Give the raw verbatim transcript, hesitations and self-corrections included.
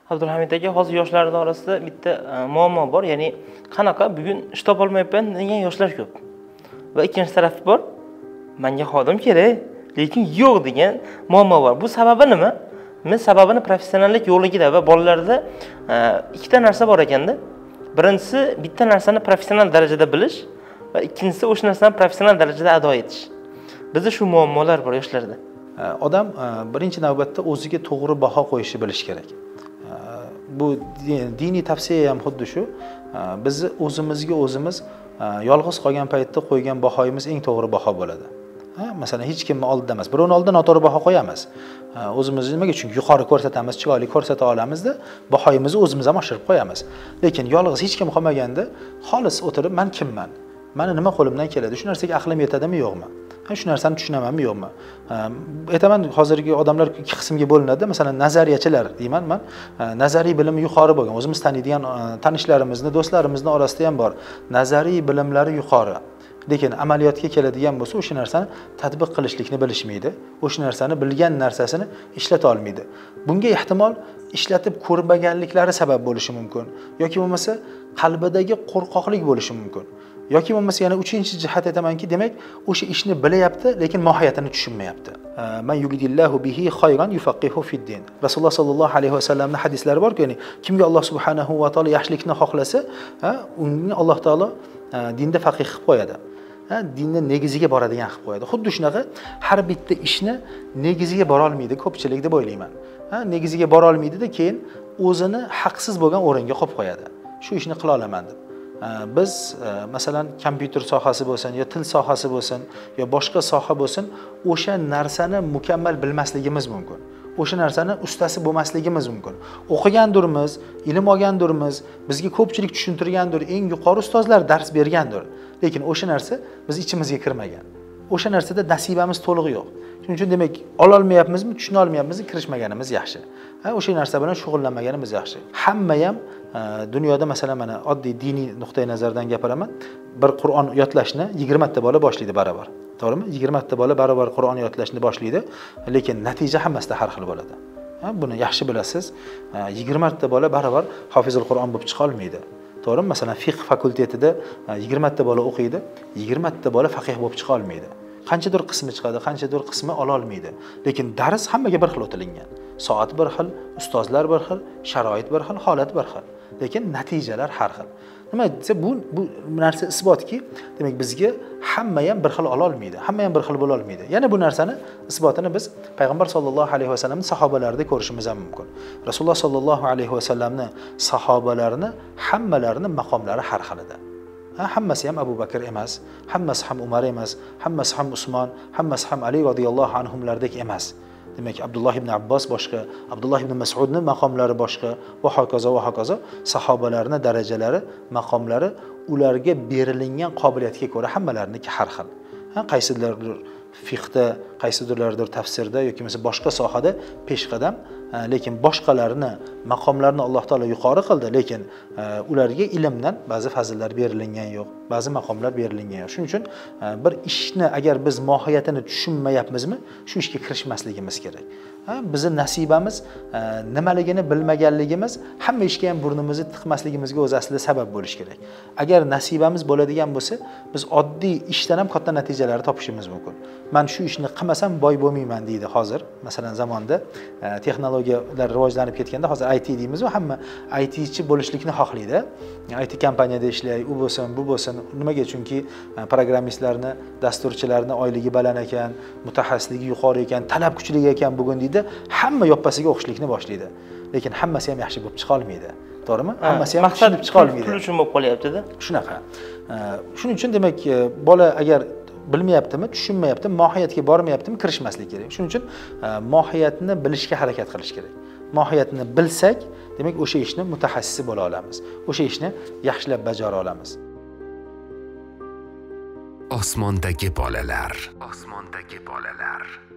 Abdulhamid aka, hozir yoshlar orasida bitta muammo bor, ya'ni qanaqa bugun ish topa olmayapman degan yoshlar ko'p. Va ikkinchi taraf bor, menga xodim kerak, lekin yo'q degan muammo bor. Bu sababi nima? Men sababini professionallik yo'qligida va bolalarda ikkita narsa bor ekanda. Birinchisi bitta narsani professional darajada bilish va ikkinchisi o'sha narsani professional darajada ado etish. Bizda shu muammolar bor yoshlarda. Odam birinchi navbatda o'ziga to'g'ri baho qo'yishni bilish kerak. Bu diniy tavsiya ham xuddi shu. Biz o'zimizga o'zimiz yolg'iz qolgan paytda qo'ygan bahoyimiz eng to'g'ri baho bo'ladi. Masalan, hech kimni oldida emas. Birovning oldida noto'g'ri baho qo'yamiz. O'zimizni nimaga? Chunki yuqori ko'rsatamiz, chiroyli ko'rsata olamizda, bahoyimizni o'zimiz ham oshirib qo'yamiz. Lekin yolg'iz hech kim qolmaganda, xolis o'tirib, men kimman? Meni nima qo'limdan keladi? Shu narsaga aqlim yetadimi, yo'qmi? Ha, shu narsani tushunamanmi, yo'qmi? Aytaman, hozirgi odamlar ikki qismga bo'linadi. Masalan, nazariyachilar deyman men. Nazariy bilimi yuqori bo'lgan, o'zimiz taniydigan tanishlarimizni, do'stlarimizni orasida ham bor. Nazariy bilimlari yuqori. Lekin amaliyotga keladigan bo'lsa, o'sha narsani tatbiq qilishlikni bilishmaydi. O'sha narsani bilgan narsasini ishlata olmaydi. Bunga ehtimol ishlatib ko'rmaganliklari sabab bo'lishi mumkin, yoki bo'lmasa qalbidagi qo'rqoqlik bo'lishi mumkin. Yoki bo'lmasa yana uchinchi jihat aytamanki, demak, o'sha ishni bilayapti, lekin mohiyatini tushunmayapti. Man yuridillahu bihi khayran yufaqihu fid-din. Rasululloh sallallohu alayhi vasallamning hadislari bor-ku, ya'ni kimga Alloh subhanahu va taolo yaxshilikni xohlasa, unga Alloh taolo dinda faqih qilib qo'yadi. Ha, dinning negiziga boradigan qilib qo'yadi. Xuddi shunaqa har bitta ishni negiziga bora olmaydi ko'pchilik deb o'ylayman. Ha, negiziga bora olmaydi-da, keyin o'zini haqsiz bo'lgan o'ringa qo'yib qo'yadi. Shu ishni qila olaman deb. Biz masalan kompyuter sohasi bo'lsin, yo til sohasi bo'lsin, yo boshqa soha bo'lsin, o'sha narsani mukammal bilmasligimiz mumkin. O'sha narsani ustasi bo'lmasligimiz mumkin. O'qigandirmiz, ilm olgandirmiz, bizga ko'pchilik tushuntirgandir, eng yuqori ustozlar dars bergandir. Lekin o'sha narsa biz ichimizga kirmagan. O'sha narsada nasibamiz to'liq yo'q. Shuning uchun demak, ola olmayapmizmi, tushuna olmayapmizmi, kirishmaganimiz yaxshi. Ha, o'sha narsa bilan shug'ullanmaganimiz yaxshi. Hamma ham dunyoda masalan mana oddiy diniy nuqtai nazardan gapiraman, bir Qur'on yodlashni yigirma ta bola boshlaydi barobar. To'g'rimi? yigirma ta bola barobar Qur'on yodlashni boshlaydi, lekin natija hammasida har xil bo'ladi. Ha, buni yaxshi bilasiz. yigirma ta bola barobar hofizul Qur'on bo'lib chiqa olmaydi. To'g'rimi? Masalan, fiqh fakultetida yigirma ta bola o'qiydi, yigirma ta bola faqih bo'lib chiqa olmaydi. Qanchadir qismi chiqadi, qanchadir qismi ola olmaydi. Lekin dars hammaga bir xil o'tilingan. Soat bir xil, ustozlar bir xil, sharoit bir xil, holat bir xil. Lekin natijalar har xil. Nima desa, bu bu narsa isbotki, demak bizga hamma ham bir xil ola olmaydi, hamma ham bir xil bo'la olmaydi. Yana bu narsani isbotini biz payg'ambar sollallohu alayhi vasallamning sahobalarida ko'rishimiz ham mumkin. Rasululloh sollallohu alayhi vasallamning sahobalarini hammalarini maqomlari har xil edi. Hammasi ham Abu Bakr emas, hammasi ham Umar emas, hammasi ham Usmon, hammasi ham Ali radhiyallohu anhumlardek emas. Demak, Abdulloh ibn Abbos boshqa, Abdulloh ibn Mas'udning maqomlari boshqa va hokazo va hokazo, sahobalarning darajalari, maqomlari ularga berilgan qobiliyatga ko'ra hammalariniki har xil. Ha, qaysidirlar fiqhda, qaysidirlardir tafsirda yoki bo'lmasa boshqa sohada peshqadam, lekin boshqalarini maqomlarini Alloh taolo yuqori qildi, lekin ularga ilmdan ba'zi fazillar berilgan yo'q, ba'zi maqomlar berilgan yo'q. Shuning uchun bir ishni agar biz mohiyatini tushunmayapmizmi, shu ishga kirishmasligimiz kerak. Ha, bizning nasibamiz nimaligini bilmaganligimiz hamma ishga ham burnimizni tiqmasligimizga o'z aslida sabab bo'lish kerak. Agar nasibamiz bo'ladigan bo'lsa, biz oddiy ishdan ham katta natijalar topishimiz mumkin. Men shu ishni qilmasam boy bo'lmayman deydi hozir. Masalan, zamonda texnologiyalar rivojlanib ketganda hozir I T deymiz va hamma I T'chi bo'lishlikni xohlaydi. I T kompaniyada ishlay, u bo'lsin, bu bo'lsin. Nimaga? Chunki programmistlarni, dasturchilarni oyligi baland ekan, mutaxassisligi yuqori ekan, talab kuchli ekan bugun deydi. Hamma yoppasiga o'qishlikni boshlaydi. Lekin hammasi ham yaxshi bo'lib chiqa olmaydi. To'g'rimi? Hammasi ham maqsadib chiqa olmaydi. Pul uchun bo'lib qolyapti-da. Shunaqa. Shuning uchun demak, bola agar bilmayaptimi, tushunmayaptimi, mohiyatga bormayaptimi, kirishmaslik kerak. Shuning uchun mohiyatni bilishga harakat qilish kerak. Mohiyatni bilsak, demak o'sha ishni mutaxassisi bo'la olamiz. O'sha ishni yaxshilab bajara olamiz. Osmondagi bolalar, osmondagi bolalar.